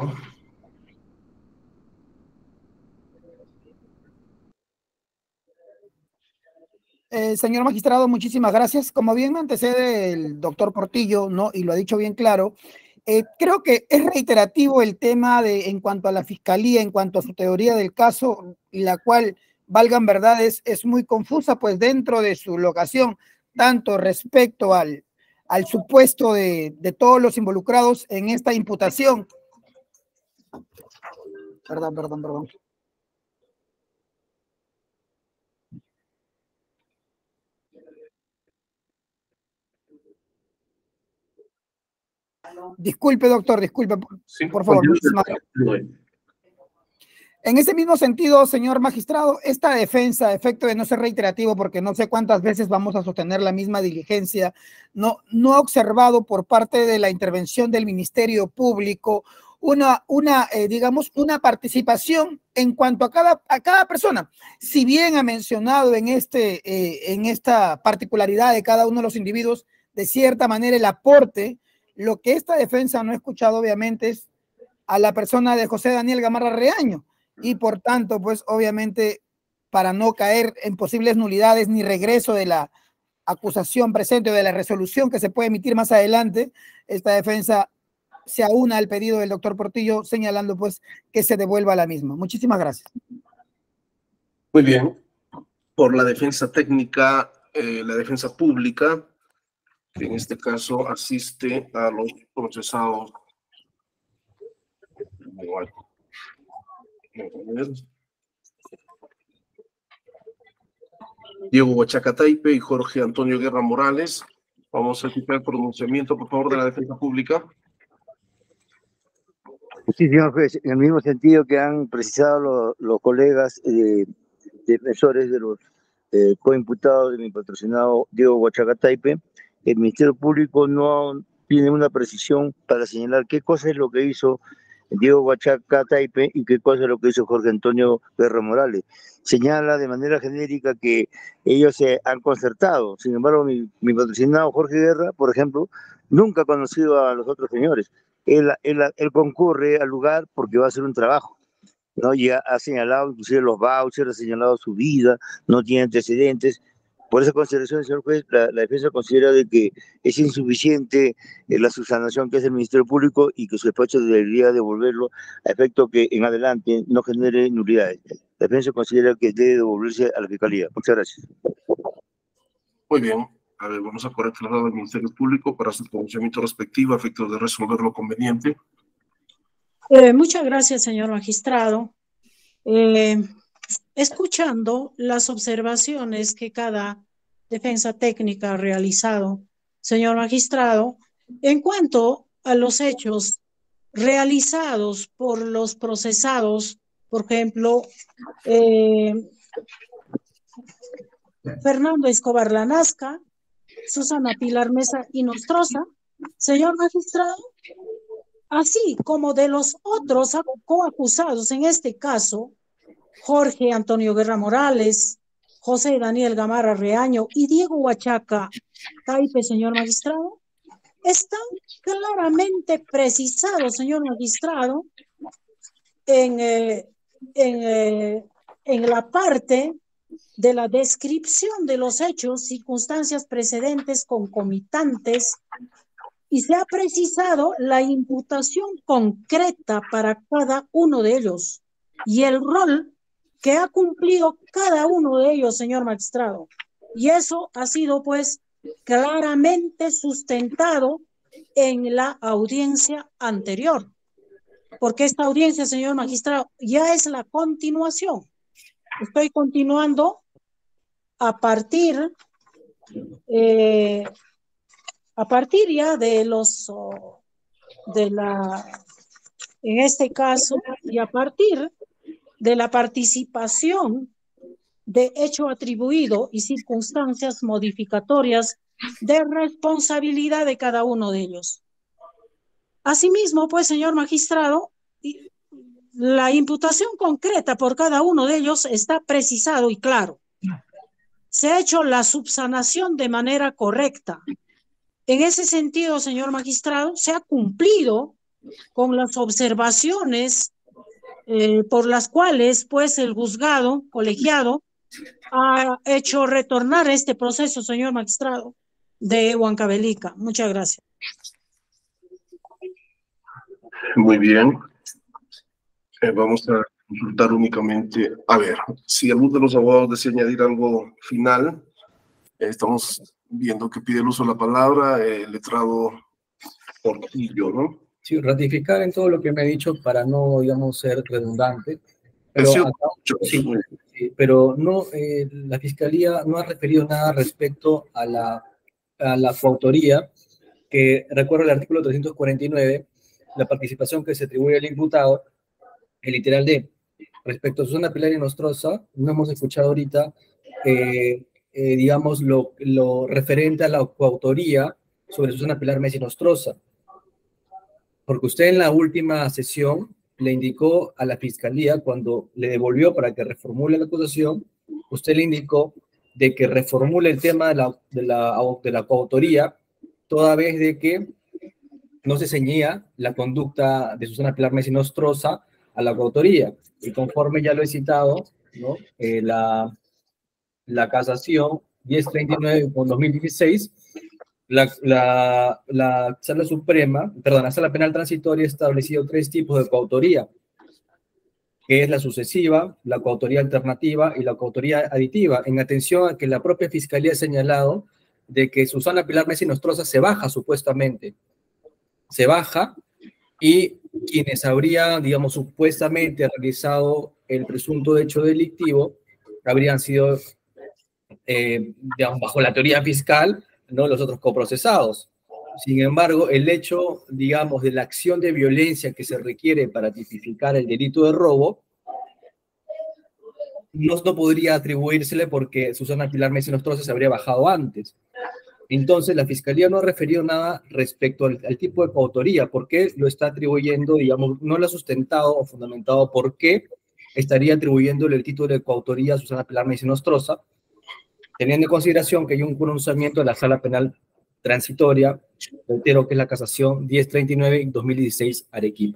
Eh, señor magistrado, muchísimas gracias. Como bien me antecede el doctor Portillo, ¿no? Y lo ha dicho bien claro, eh, creo que es reiterativo el tema de, en cuanto a la fiscalía, en cuanto a su teoría del caso, y la cual, valgan verdades, es muy confusa, pues dentro de su locación, tanto respecto al, al supuesto de, de todos los involucrados en esta imputación. Perdón, perdón, perdón. Disculpe, doctor, disculpe, por, sí, por favor. En ese mismo sentido, señor magistrado, esta defensa, a efecto de no ser reiterativo, porque no sé cuántas veces vamos a sostener la misma diligencia, no, no ha observado por parte de la intervención del Ministerio Público una, una eh, digamos, una participación en cuanto a cada, a cada persona. Si bien ha mencionado en, este, eh, en esta particularidad de cada uno de los individuos, de cierta manera el aporte, lo que esta defensa no ha escuchado obviamente es a la persona de José Daniel Gamarra Reaño, y por tanto, pues obviamente para no caer en posibles nulidades ni regreso de la acusación presente o de la resolución que se puede emitir más adelante, esta defensa se aúna al pedido del doctor Portillo, señalando pues que se devuelva la misma. Muchísimas gracias. Muy bien. Por la defensa técnica, eh, la defensa pública, que en este caso asiste a los procesados. Diego Huachaca Taipe y Jorge Antonio Guerra Morales. Vamos a escuchar el pronunciamiento, por favor, de la defensa pública. Sí, señor juez, en el mismo sentido que han precisado los, los colegas eh, defensores de los eh, coimputados de mi patrocinado Diego Huachaca Taipe, el Ministerio Público no tiene una precisión para señalar qué cosa es lo que hizo Diego Huachaca Taipe y qué cosa es lo que hizo Jorge Antonio Guerra Morales. Señala de manera genérica que ellos se han concertado. Sin embargo, mi, mi patrocinado Jorge Guerra, por ejemplo, nunca ha conocido a los otros señores. Él, él, él concurre al lugar porque va a hacer un trabajo, ¿no? Ya ha señalado inclusive los vouchers, ha señalado su vida, no tiene antecedentes. Por esa consideración, señor juez, la, la defensa considera de que es insuficiente eh, la subsanación que hace el Ministerio Público y que su despacho debería devolverlo a efecto que en adelante no genere nulidades. La defensa considera que debe devolverse a la Fiscalía. Muchas gracias. Muy bien. A ver, vamos a poner traslado al Ministerio Público para su pronunciamiento respectivo a efecto de resolver lo conveniente. Eh, muchas gracias, señor magistrado. Eh, escuchando las observaciones que cada defensa técnica ha realizado, señor magistrado, en cuanto a los hechos realizados por los procesados, por ejemplo, eh, Fernando Escobar Lanasca, Susana Pilar Mesa y Nostroza, señor magistrado, así como de los otros coacusados, en este caso, Jorge Antonio Guerra Morales, José Daniel Gamarra Reaño y Diego Huachaca Taipe, señor magistrado, están claramente precisados, señor magistrado, en, eh, en, eh, en la parte de la descripción de los hechos, circunstancias precedentes concomitantes, y se ha precisado la imputación concreta para cada uno de ellos y el rol que ha cumplido cada uno de ellos, señor magistrado. Y eso ha sido, pues, claramente sustentado en la audiencia anterior, porque esta audiencia, señor magistrado, ya es la continuación. Estoy continuando a partir eh, a partir ya de los, oh, de la, en este caso, y a partir de la participación de hecho atribuido y circunstancias modificatorias de responsabilidad de cada uno de ellos. Asimismo, pues, señor magistrado, la imputación concreta por cada uno de ellos está precisado y claro. Se ha hecho la subsanación de manera correcta. En ese sentido, señor magistrado, se ha cumplido con las observaciones eh, por las cuales, pues, el juzgado colegiado ha hecho retornar este proceso, señor magistrado, de Huancavelica. Muchas gracias. Muy bien. Eh, vamos a consultar únicamente, a ver, si alguno de los abogados desea añadir algo final. Eh, estamos viendo que pide el uso de la palabra eh, el letrado Portillo, ¿no? Sí, ratificar en todo lo que me ha dicho para no, digamos, ser redundante. Pero, acá, sí, sí, pero no, eh, la Fiscalía no ha referido nada respecto a la, a la coautoría, que recuerdo el artículo trescientos cuarenta y nueve, la participación que se atribuye al imputado, el literal de, respecto a Susana Pilar y Nostroza, no hemos escuchado ahorita, eh, eh, digamos, lo, lo referente a la coautoría sobre Susana Pilar Mesa y Nostroza. Porque usted en la última sesión le indicó a la Fiscalía, cuando le devolvió para que reformule la acusación, usted le indicó de que reformule el tema de la, de la, de la coautoría, toda vez de que no se ceñía la conducta de Susana Pilar Mesa y Nostroza a la coautoría. Y conforme ya lo he citado, ¿no? eh, la, la casación diez treinta y nueve con dos mil dieciséis, La, la, la Sala Suprema, perdón, la Sala Penal Transitoria ha establecido tres tipos de coautoría, que es la sucesiva, la coautoría alternativa y la coautoría aditiva, en atención a que la propia Fiscalía ha señalado de que Susana Pilar Mesa y Nostroza se baja supuestamente, se baja, y quienes habrían, digamos, supuestamente realizado el presunto hecho delictivo habrían sido, eh, digamos, bajo la teoría fiscal, no los otros coprocesados. Sin embargo, el hecho, digamos, de la acción de violencia que se requiere para tipificar el delito de robo, no, no podría atribuírsele porque Susana Pilar Mesa y Nostroza se habría bajado antes. Entonces, la Fiscalía no ha referido nada respecto al, al tipo de coautoría, por qué lo está atribuyendo, digamos, no lo ha sustentado o fundamentado por qué estaría atribuyéndole el título de coautoría a Susana Pilar Mesa y Nostroza, teniendo en consideración que hay un pronunciamiento de la Sala Penal Transitoria, reitero que es la casación diez treinta y nueve en dos mil dieciséis Arequipa.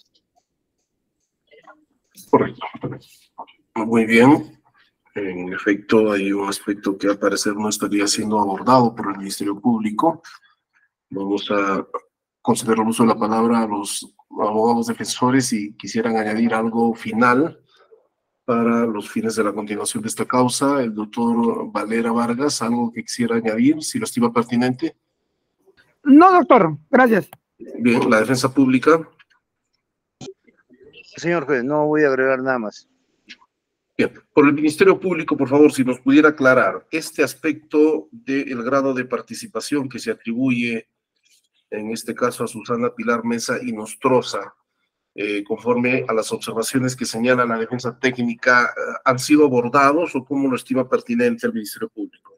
Correcto. Muy bien. En efecto, hay un aspecto que al parecer no estaría siendo abordado por el Ministerio Público. Vamos a conceder el uso de la palabra a los abogados defensores si quisieran añadir algo final para los fines de la continuación de esta causa. El doctor Valera Vargas, algo que quisiera añadir, si lo estima pertinente. No, doctor, gracias. Bien, la defensa pública. Señor juez, no voy a agregar nada más. Bien, por el Ministerio Público, por favor, si nos pudiera aclarar este aspecto del grado de participación que se atribuye, en este caso a Susana Pilar Mesa y Nostroza, eh, conforme a las observaciones que señala la defensa técnica, ¿han sido abordados o cómo lo estima pertinente el Ministerio Público?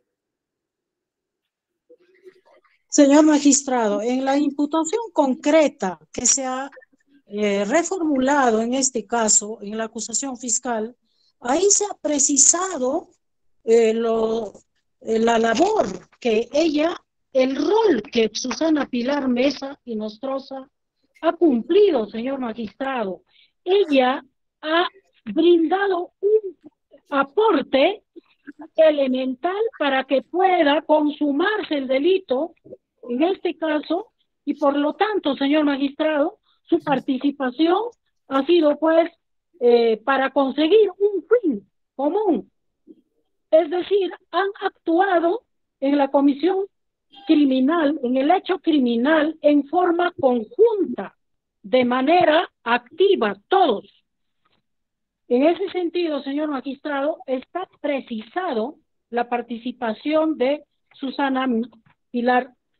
Señor magistrado, en la imputación concreta que se ha eh, reformulado en este caso, en la acusación fiscal, ahí se ha precisado eh, lo, eh, la labor que ella, el rol que Susana Pilar Mesa y Nostroza ha cumplido, señor magistrado. Ella ha brindado un aporte elemental para que pueda consumarse el delito, en este caso, y por lo tanto, señor magistrado, su participación ha sido pues eh, para conseguir un fin común. Es decir, han actuado en la comisión criminal, en el hecho criminal, en forma conjunta, de manera activa, todos. En ese sentido, señor magistrado, está precisado la participación de Susana Pilar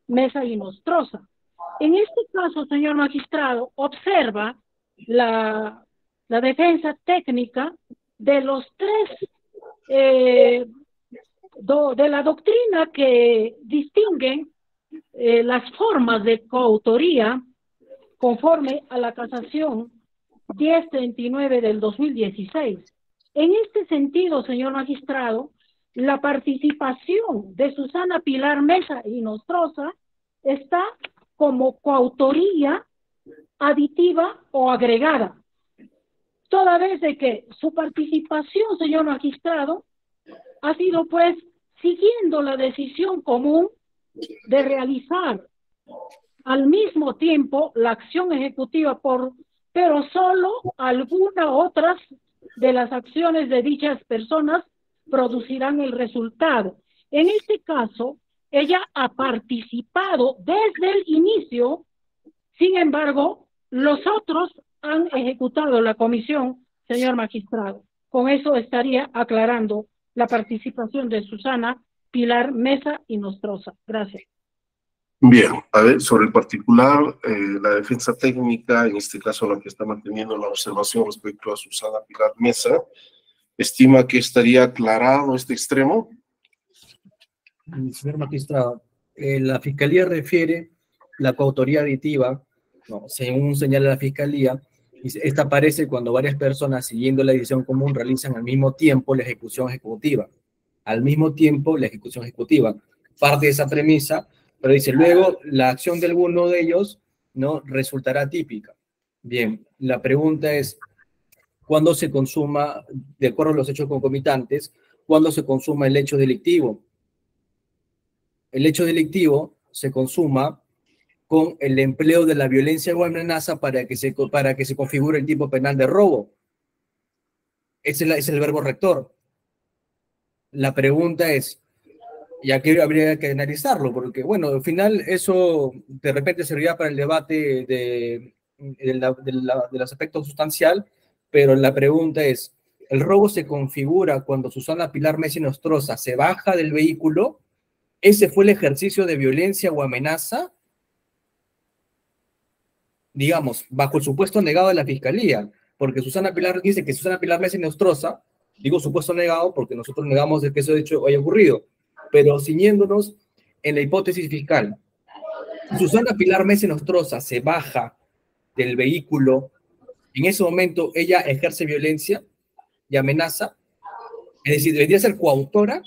Mesa y Nostroza. En este caso, señor magistrado, observa la, la defensa técnica de los tres, eh, do, de la doctrina que distinguen eh, las formas de coautoría conforme a la casación diez treinta y nueve del dos mil dieciséis. En este sentido, señor magistrado, la participación de Susana Pilar Mesa y Nostroza está como coautoría aditiva o agregada, toda vez de que su participación, señor magistrado, ha sido pues siguiendo la decisión común de realizar al mismo tiempo la acción ejecutiva por, pero solo algunas otras de las acciones de dichas personas producirán el resultado. En este caso, ella ha participado desde el inicio, sin embargo, los otros han ejecutado la comisión, señor magistrado. Con eso estaría aclarando la participación de Susana Pilar Mesa y Nostroza. Gracias. Bien, a ver, sobre el particular, eh, la defensa técnica, en este caso la que está manteniendo la observación respecto a Susana Pilar Mesa, estima que estaría aclarado este extremo. Señor magistrado, eh, la Fiscalía refiere la coautoría aditiva, no, según señala la Fiscalía, esta aparece cuando varias personas siguiendo la decisión común realizan al mismo tiempo la ejecución ejecutiva. Al mismo tiempo la ejecución ejecutiva. Parte de esa premisa, pero dice, luego la acción de alguno de ellos no resultará típica. Bien, la pregunta es, ¿cuándo se consuma, de acuerdo a los hechos concomitantes, cuándo se consuma el hecho delictivo? El hecho delictivo se consuma con el empleo de la violencia o amenaza para que se, para que se configure el tipo penal de robo. Ese es, la, es el verbo rector. La pregunta es, y aquí habría que analizarlo, porque, bueno, al final eso de repente serviría para el debate de, de, la, de, la, de los aspectos sustancial, pero la pregunta es, ¿el robo se configura cuando Susana Pilar Mesa y Nostroza se baja del vehículo? ¿Ese fue el ejercicio de violencia o amenaza? Digamos, bajo el supuesto negado de la Fiscalía, porque Susana Pilar dice que Susana Pilar Mesa y Nostroza, digo supuesto negado porque nosotros negamos de que eso de hecho haya ocurrido, pero ciñéndonos en la hipótesis fiscal, Susana Pilar Mesa y Nostroza se baja del vehículo, en ese momento ella ejerce violencia y amenaza, es decir, ¿debería ser coautora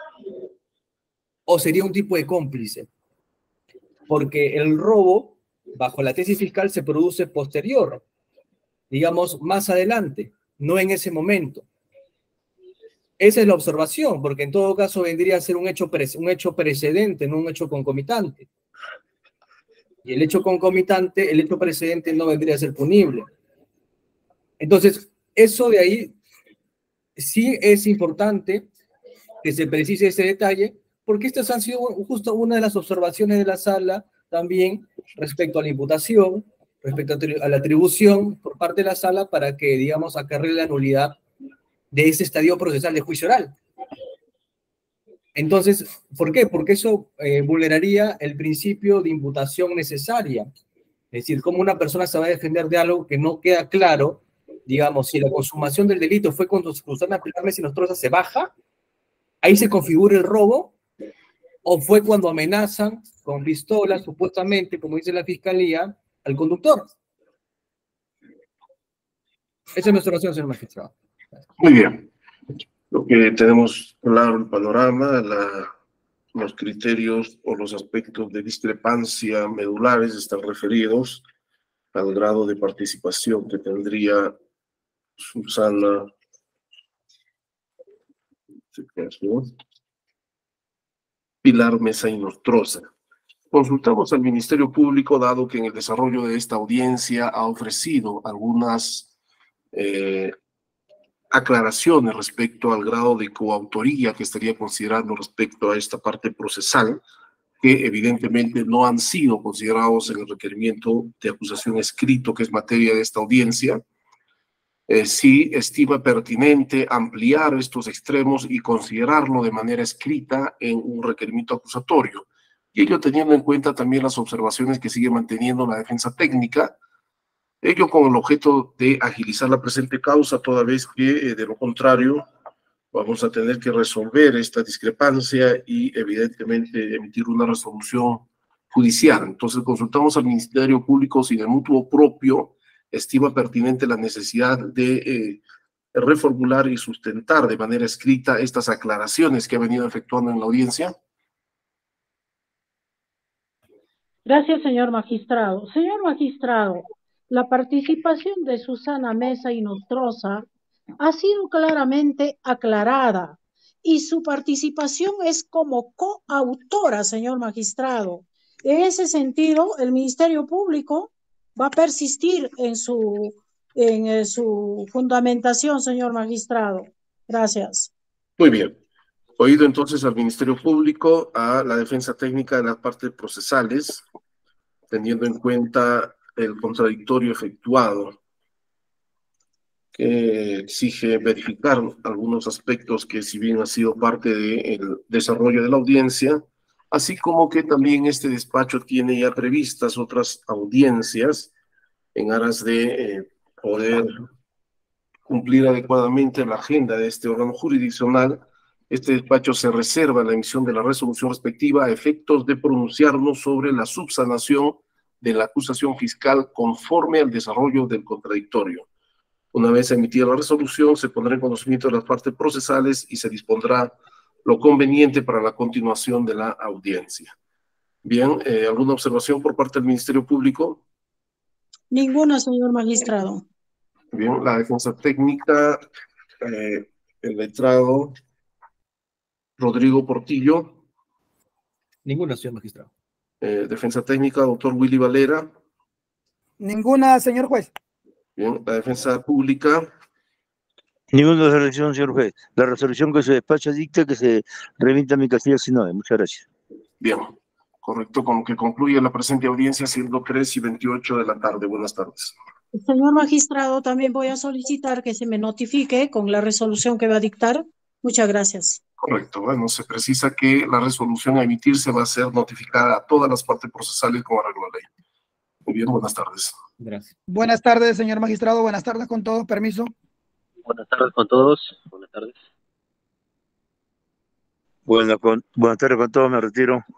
o sería un tipo de cómplice? Porque el robo, bajo la tesis fiscal, se produce posterior, digamos, más adelante, no en ese momento. Esa es la observación, porque en todo caso vendría a ser un hecho, pre un hecho precedente, no un hecho concomitante. Y el hecho concomitante, el hecho precedente no vendría a ser punible. Entonces, eso de ahí sí es importante que se precise ese detalle, porque estas han sido justo una de las observaciones de la sala también respecto a la imputación, respecto a la atribución por parte de la sala para que, digamos, acarree la nulidad de ese estadio procesal de juicio oral. Entonces, ¿por qué? Porque eso eh, vulneraría el principio de imputación necesaria. Es decir, cómo una persona se va a defender de algo que no queda claro, digamos, si la consumación del delito fue cuando Susana Pilar Mesa y Nostroza se baja, ahí se configura el robo, o fue cuando amenazan con pistolas, supuestamente, como dice la Fiscalía, al conductor. Esa es nuestra oración, señor magistrado. Muy bien. Lo que tenemos claro el panorama, la, los criterios o los aspectos de discrepancia medulares están referidos al grado de participación que tendría Susana Pilar Mesa y Nostroza. Consultamos al Ministerio Público, dado que en el desarrollo de esta audiencia ha ofrecido algunas eh, aclaraciones respecto al grado de coautoría que estaría considerando respecto a esta parte procesal, que evidentemente no han sido considerados en el requerimiento de acusación escrito, que es materia de esta audiencia. Eh, sí estima pertinente ampliar estos extremos y considerarlo de manera escrita en un requerimiento acusatorio, y ello teniendo en cuenta también las observaciones que sigue manteniendo la defensa técnica, ello con el objeto de agilizar la presente causa, toda vez que, eh, de lo contrario, vamos a tener que resolver esta discrepancia y, evidentemente, emitir una resolución judicial. Entonces, consultamos al Ministerio Público si de mutuo propio estima pertinente la necesidad de eh, reformular y sustentar de manera escrita estas aclaraciones que ha venido efectuando en la audiencia. Gracias, señor magistrado. Señor magistrado, la participación de Susana Mesa y Nostroza ha sido claramente aclarada y su participación es como coautora, señor magistrado. En ese sentido, el Ministerio Público va a persistir en su, en eh, su fundamentación, señor magistrado. Gracias. Muy bien. Oído entonces al Ministerio Público, a la defensa técnica de las partes procesales, teniendo en cuenta el contradictorio efectuado, que exige verificar algunos aspectos que, si bien ha sido parte del desarrollo de la audiencia, así como que también este despacho tiene ya previstas otras audiencias en aras de eh, poder cumplir adecuadamente la agenda de este órgano jurisdiccional. Este despacho se reserva la emisión de la resolución respectiva a efectos de pronunciarnos sobre la subsanación de la acusación fiscal conforme al desarrollo del contradictorio. Una vez emitida la resolución, se pondrá en conocimiento de las partes procesales y se dispondrá lo conveniente para la continuación de la audiencia. Bien, eh, ¿alguna observación por parte del Ministerio Público? Ninguna, señor magistrado. Bien, la defensa técnica, eh, el letrado Rodrigo Portillo. Ninguna, señor magistrado. Eh, defensa técnica, doctor Willy Valera. Ninguna, señor juez. Bien, la defensa pública. Ninguna resolución, señor juez. La resolución que se despacha dicta que se remita a mi Castillo Sinode. Muchas gracias. Bien, correcto, con que concluye la presente audiencia siendo tres y veintiocho de la tarde. Buenas tardes. Señor magistrado, también voy a solicitar que se me notifique con la resolución que va a dictar. Muchas gracias. Correcto, bueno, se precisa que la resolución a emitirse va a ser notificada a todas las partes procesales como arreglo la ley. Muy bien, buenas tardes. Gracias. Buenas tardes, señor magistrado. Buenas tardes con todos. Permiso. Buenas tardes con todos. Buenas tardes. Buenas, con, buenas tardes con todos. Me retiro.